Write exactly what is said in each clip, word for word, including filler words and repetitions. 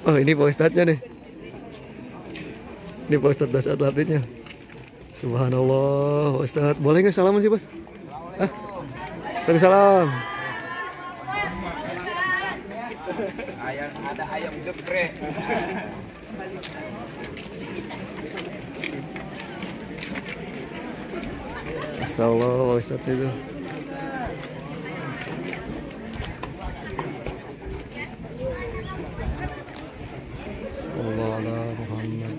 Oh, ini Pak Ustadznya nih. Ini Pak Ustadz Dasar atletnya. Subhanallah, Pak Ustadz. Boleh nggak salaman sih, Bos? Ah, sorry salam. Ayam ada ayam geprek. Masya Allah, Pak Ustadz itu. Allah ala Muhammad.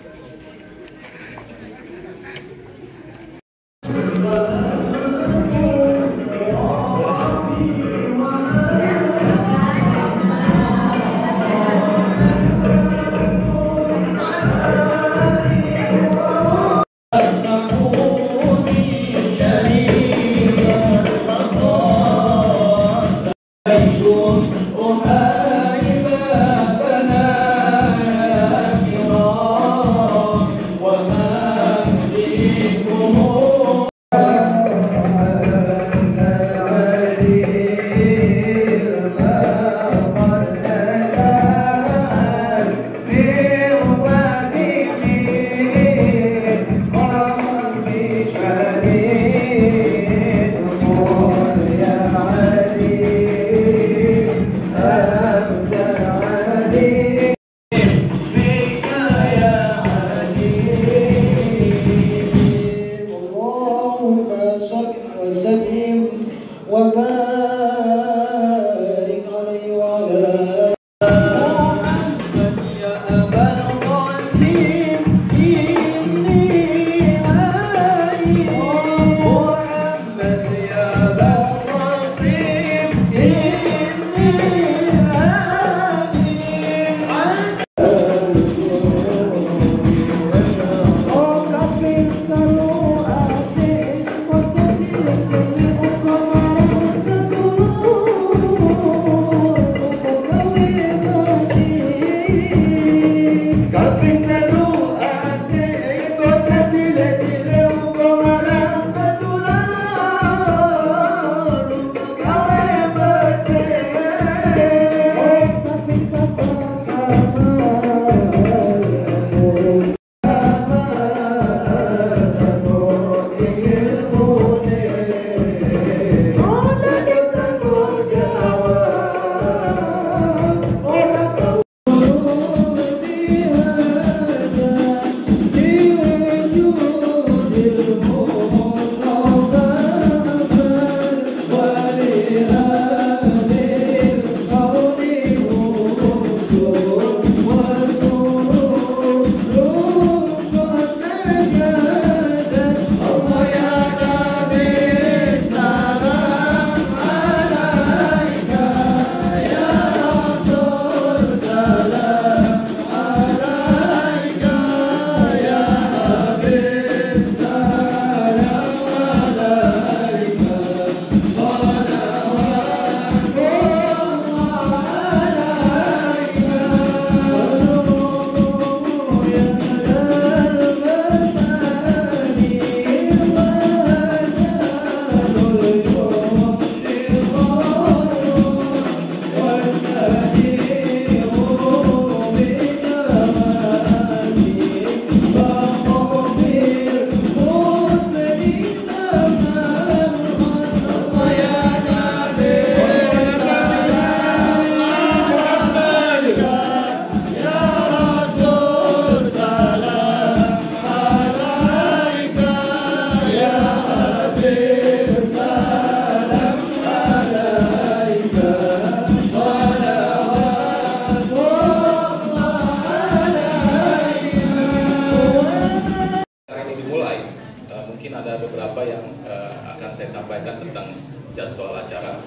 sampaikan tentang jadwal acara.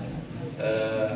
Uh,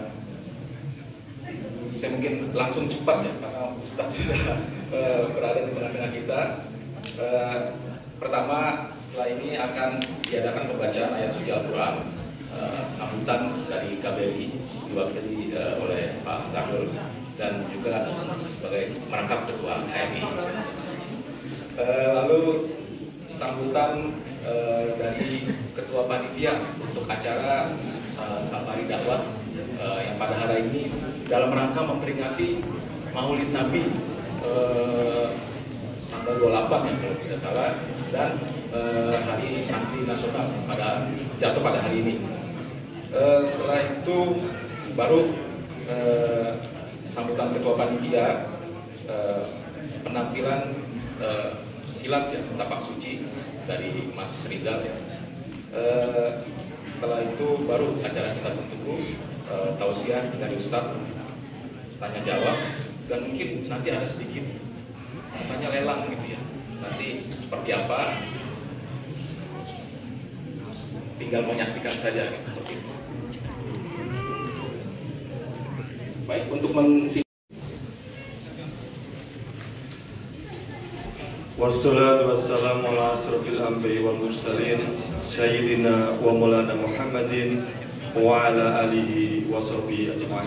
saya mungkin langsung cepat ya, karena Ustadz sudah uh, berada di tengah-tengah kita. Uh, pertama, setelah ini akan diadakan pembacaan ayat suci Al-Quran, uh, sambutan dari K B R I diwakili uh, oleh Pak Gafur dan juga sebagai merangkap ketua K M I. Uh, lalu sambutan uh, dari ketua panitia untuk acara uh, safari dakwah uh, yang pada hari ini dalam rangka memperingati Maulid Nabi eh, tanggal dua puluh delapan ya kalau tidak salah, dan eh, Hari Santri Nasional pada jatuh pada hari ini. Eh, setelah itu baru eh, sambutan Ketua Panitia, eh, penampilan eh, silat ya, tapak suci dari Mas Rizal ya. Eh, setelah itu baru acara kita tutup, eh, tausiah dari Ustadz, tanya jawab, dan mungkin nanti ada sedikit tanya lelang gitu ya. Nanti seperti apa, tinggal menyaksikan saja gitu, seperti itu. Baik, untuk mensingkat. Wassalatu wassalamu ala asrofil anbiya'i wal mursalin Sayyidina wa maulana Muhammadin wa ala alihi wa sahbihi ajma'in.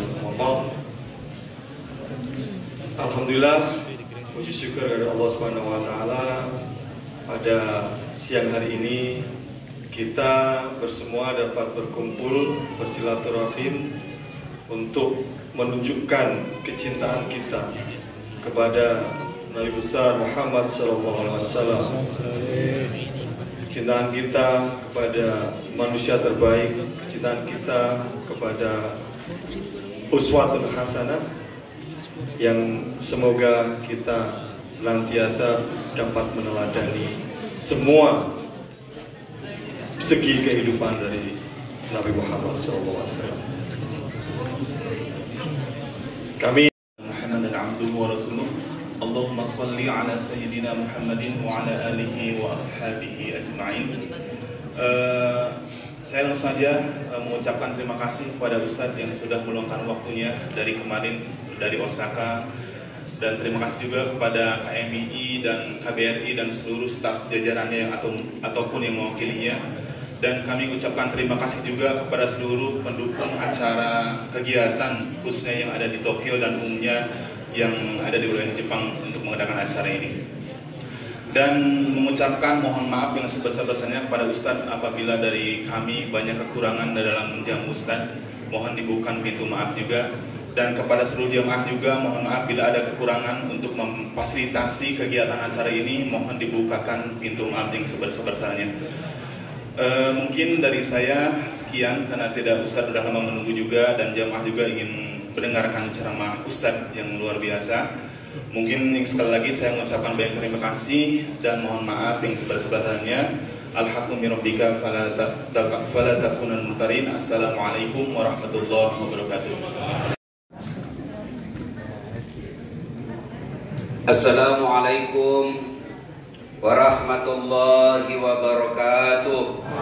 Alhamdulillah, puji syukur kepada Allah Subhanahu wa taala, pada siang hari ini kita bersemua dapat berkumpul bersilaturahim untuk menunjukkan kecintaan kita kepada Nabi besar Muhammad Sallallahu Alaihi Wasallam, kecintaan kita kepada manusia terbaik, kecintaan kita kepada uswatun hasanah, yang semoga kita senantiasa dapat meneladani semua segi kehidupan dari Nabi Muhammad Sallallahu Alaihi Wasallam. Kami Muhammad dan abduhu wa rasuluh. Allahumma salli ala sayyidina Muhammadin wa ala alihi wa ashabihi ajma'in. Uh, saya langsung saja uh, mengucapkan terima kasih kepada Ustadz yang sudah meluangkan waktunya dari kemarin dari Osaka, dan terima kasih juga kepada K M I I dan K B R I dan seluruh staf jajarannya yang atau ataupun yang mewakilinya. Dan kami ucapkan terima kasih juga kepada seluruh pendukung acara kegiatan khususnya yang ada di Tokyo dan umumnya yang ada di wilayah Jepang untuk mengadakan acara ini. Dan mengucapkan mohon maaf yang sebesar-besarnya kepada Ustadz apabila dari kami banyak kekurangan dalam menjamu Ustadz. Mohon dibukakan pintu maaf juga. Dan kepada seluruh jemaah juga mohon maaf bila ada kekurangan untuk memfasilitasi kegiatan acara ini. Mohon dibukakan pintu maaf yang sebesar-besarnya. E, mungkin dari saya sekian, karena tidak Ustadz sudah lama menunggu juga dan jemaah juga ingin mendengarkan ceramah Ustadz yang luar biasa. Mungkin sekali lagi saya mengucapkan banyak terima kasih dan mohon maaf yang sebesar-besarnya. Al-haqqu min rabbika fala takunanna mumtarin. Assalamualaikum warahmatullahi wabarakatuh. Assalamualaikum warahmatullahi wabarakatuh.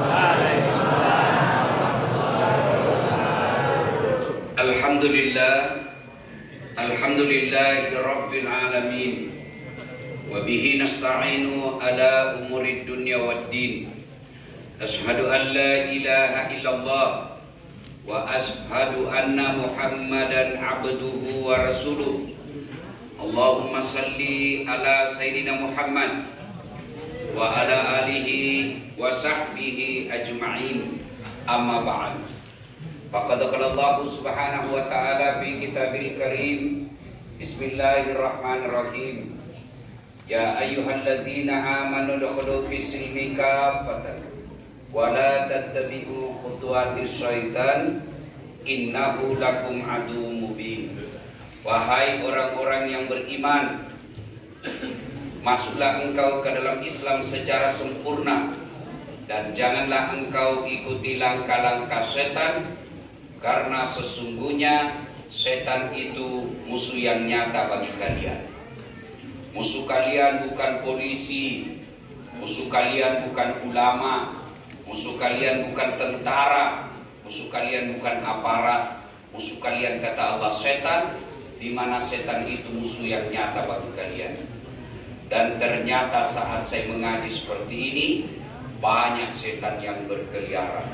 Alhamdulillah, alhamdulillahi rabbil alamin, wa bihi nasta'inu ala umurid dunya waddin. Ashhadu an la ilaha illallah wa ashhadu anna Muhammadan abduhu wa rasuluh. Allahumma salli ala sayyidina Muhammad wa ala alihi wa sahbihi ajma'in. Amma ba'd. Faqad qala Allah subhanahu wa ta'ala fi kitabil karim. Bismillahirrahmanirrahim. Ya ayyuhalladzina amanu dukhulu fis-silmi kaffatan wa la tattabi'u khutuwatis syaitan innahu lakum aduwwum mubin. Wahai orang-orang yang beriman, masuklah engkau ke dalam Islam secara sempurna dan janganlah engkau ikuti langkah-langkah setan, karena sesungguhnya setan itu musuh yang nyata bagi kalian. Musuh kalian bukan polisi, musuh kalian bukan ulama, musuh kalian bukan tentara, musuh kalian bukan aparat, musuh kalian kata Allah setan, di mana setan itu musuh yang nyata bagi kalian. Dan ternyata saat saya mengaji seperti ini, banyak setan yang berkeliaran.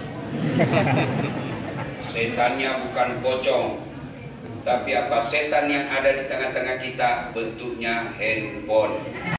Setannya bukan pocong, tapi apa, setan yang ada di tengah-tengah kita bentuknya handphone.